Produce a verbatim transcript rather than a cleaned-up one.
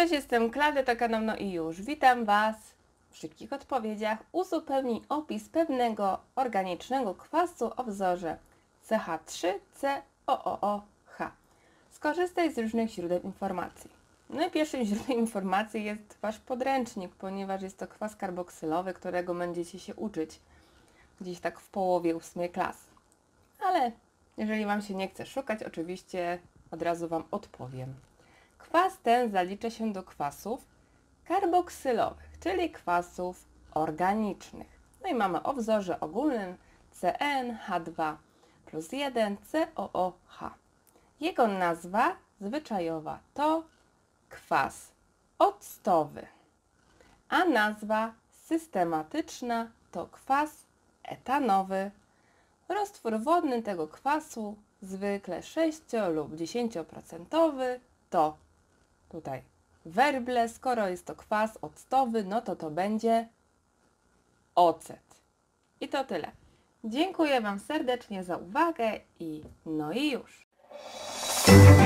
Cześć, jestem Klaudia, to kanał No i już. Witam Was w szybkich odpowiedziach. Uzupełnij opis pewnego organicznego kwasu o wzorze C H trzy C O O O H. Skorzystaj z różnych źródeł informacji. No i pierwszym źródłem informacji jest Wasz podręcznik, ponieważ jest to kwas karboksylowy, którego będziecie się uczyć gdzieś tak w połowie ósmej klasy. Ale jeżeli Wam się nie chce szukać, oczywiście od razu Wam odpowiem. Kwas ten zalicza się do kwasów karboksylowych, czyli kwasów organicznych. No i mamy o wzorze ogólnym C N H dwa plus jeden C O O H. Jego nazwa zwyczajowa to kwas octowy, a nazwa systematyczna to kwas etanowy. Roztwór wodny tego kwasu, zwykle sześć lub dziesięć procent, to tutaj werble. Skoro jest to kwas octowy, no to to będzie ocet. I to tyle. Dziękuję Wam serdecznie za uwagę i no i już.